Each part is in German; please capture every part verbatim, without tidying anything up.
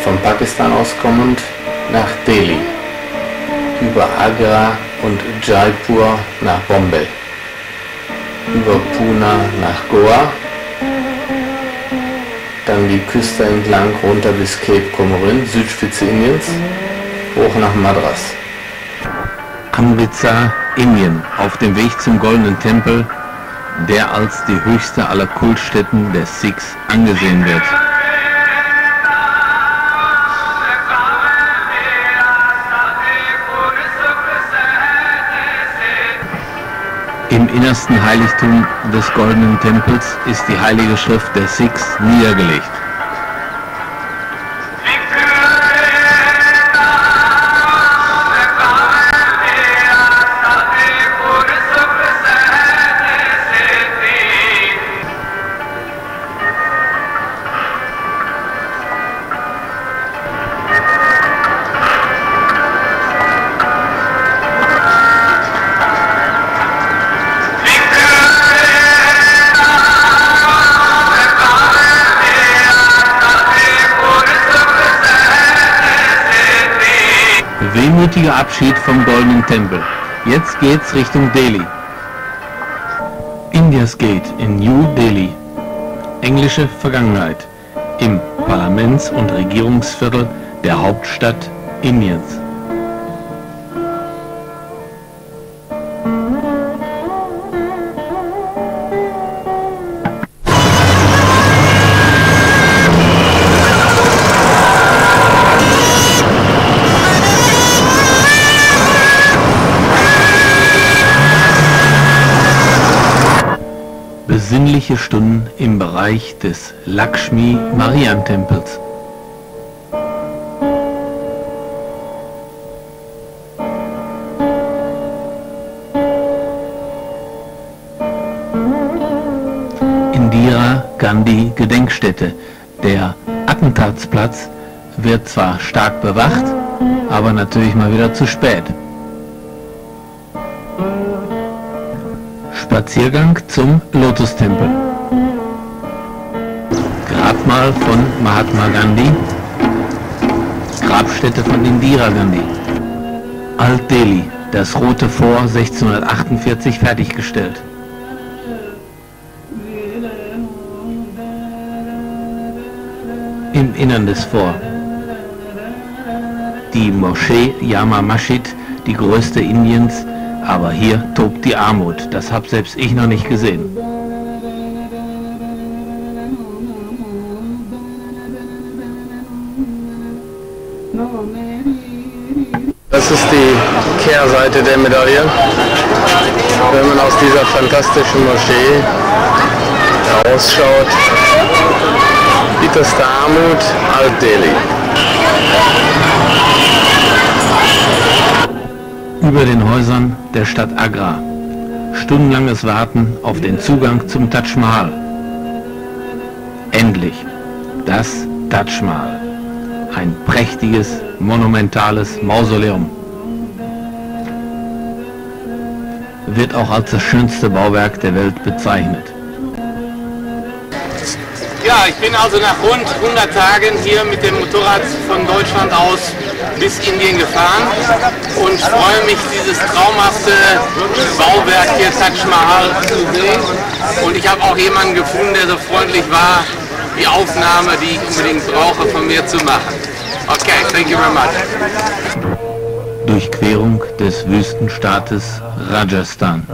von Pakistan aus kommend nach Delhi, über Agra und Jaipur nach Bombay, über Pune nach Goa, dann die Küste entlang runter bis Cape Comorin, Südspitze Indiens, hoch nach Madras. Amritsar, Indien, auf dem Weg zum Goldenen Tempel, der als die höchste aller Kultstätten der Sikhs angesehen wird. Im innersten Heiligtum des Goldenen Tempels ist die heilige Schrift der Sikhs niedergelegt. Wehmütiger Abschied vom Goldenen Tempel. Jetzt geht's Richtung Delhi. India's Gate in New Delhi. Englische Vergangenheit. Im Parlaments- und Regierungsviertel der Hauptstadt Indiens. Besinnliche Stunden im Bereich des Lakshmi-Marian-Tempels. Indira Gandhi Gedenkstätte. Der Attentatsplatz wird zwar stark bewacht, aber natürlich mal wieder zu spät. Spaziergang zum Lotustempel. Grabmal von Mahatma Gandhi. Grabstätte von Indira Gandhi. Alt-Delhi, das Rote Fort sechzehnhundertachtundvierzig fertiggestellt. Im Innern des Forts. Die Moschee Jama Masjid, die größte Indiens, aber hier tobt die Armut. Das hab selbst ich noch nicht gesehen. Das ist die Kehrseite der Medaille. Wenn man aus dieser fantastischen Moschee herausschaut, bitterste Armut, Alt-Delhi. Über den Häusern der Stadt Agra. Stundenlanges Warten auf den Zugang zum Tadj Mahal. Endlich das Tadj Mahal. Ein prächtiges, monumentales Mausoleum. Wird auch als das schönste Bauwerk der Welt bezeichnet. Ja, ich bin also nach rund hundert Tagen hier mit dem Motorrad von Deutschland aus bis Indien gefahren und freue mich, dieses traumhafte Bauwerk hier Tadj Mahal zu sehen. Und ich habe auch jemanden gefunden, der so freundlich war, die Aufnahme, die ich unbedingt brauche, von mir zu machen. Okay, thank you very much. Durchquerung des Wüstenstaates Rajasthan.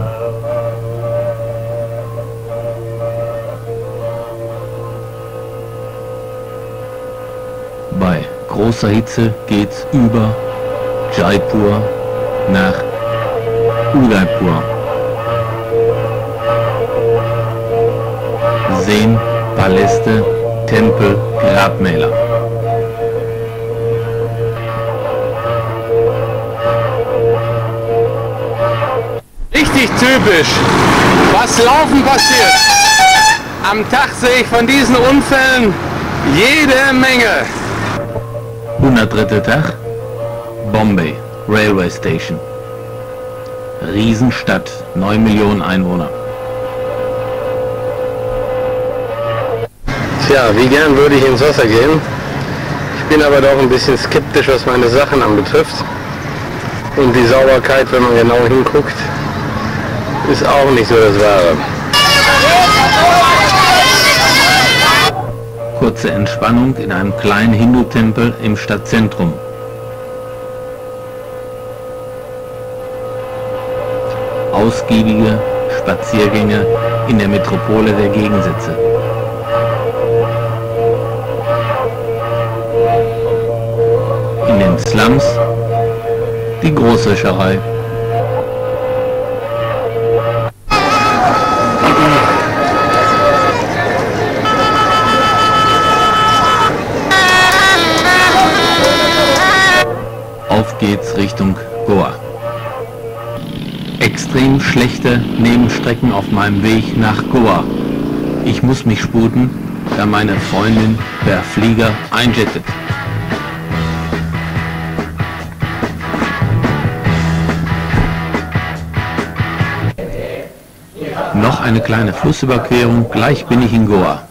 Bei großer Hitze geht's über Jaipur nach Udaipur. Seen, Paläste, Tempel, Grabmäler. Richtig typisch, was Laufen passiert. Am Tag sehe ich von diesen Unfällen jede Menge. hundertdritter Tag, Bombay, Railway Station. Riesenstadt, neun Millionen Einwohner. Tja, wie gern würde ich ins Wasser gehen. Ich bin aber doch ein bisschen skeptisch, was meine Sachen anbetrifft. Und die Sauberkeit, wenn man genau hinguckt, ist auch nicht so das Wahre. Kurze Entspannung in einem kleinen Hindu-Tempel im Stadtzentrum. Ausgiebige Spaziergänge in der Metropole der Gegensätze. In den Slums die Großwäscherei. Auf geht's Richtung Goa. Extrem schlechte Nebenstrecken auf meinem Weg nach Goa. Ich muss mich sputen, da meine Freundin per Flieger einjettet. Noch eine kleine Flussüberquerung, gleich bin ich in Goa.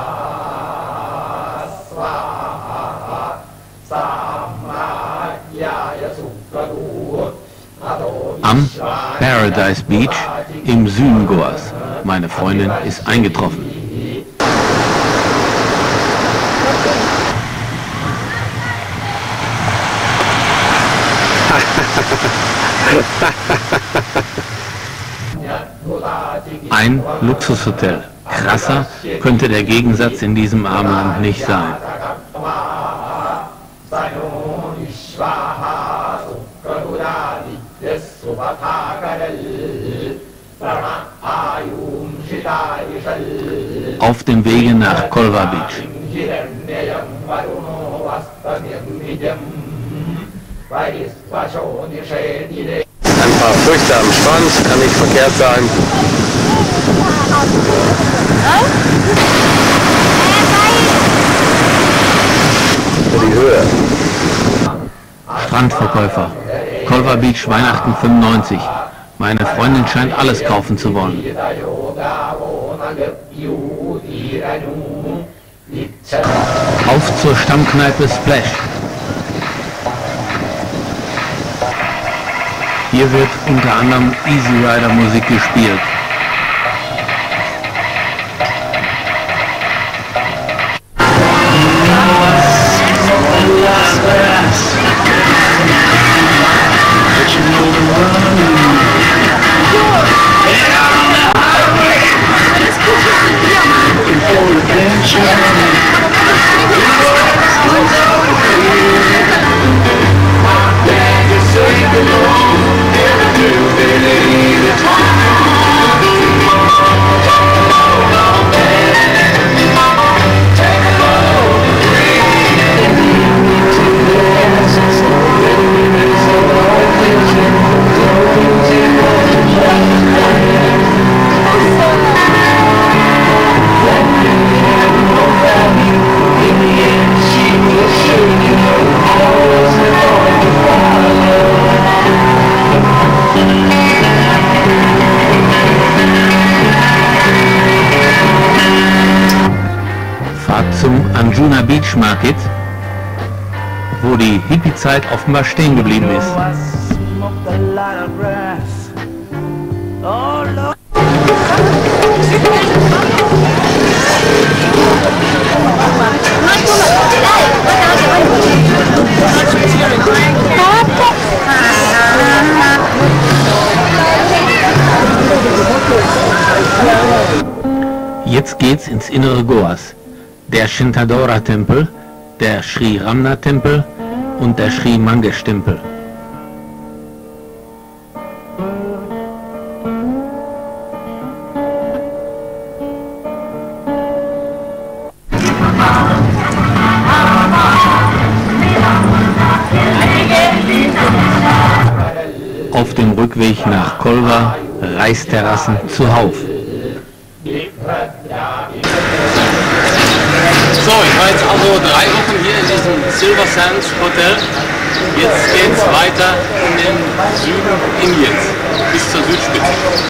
Am Paradise Beach im Süden Goas. Meine Freundin ist eingetroffen. Ein Luxushotel. Krasser könnte der Gegensatz in diesem armen Land nicht sein. Auf dem Wege nach Colva Beach. Ein paar Früchte am Strand, kann nicht verkehrt sein. Für die Höhe. Strandverkäufer. Colva Beach Weihnachten fünfundneunzig. Meine Freundin scheint alles kaufen zu wollen. Auf zur Stammkneipe Splash. Hier wird unter anderem Easy Rider Musik gespielt. Zum Anjuna Beach Market, wo die Hippie-Zeit offenbar stehen geblieben ist. Jetzt geht's ins innere Goas. Der Shintadora-Tempel, der Sri Ramna-Tempel und der Sri Mangesh-Tempel. Auf dem Rückweg nach Colva Reisterrassen zuhauf. So, ich war jetzt also drei Wochen hier in diesem Silver Sands Hotel. Jetzt geht es weiter in den Süden Indiens bis zur Südspitze.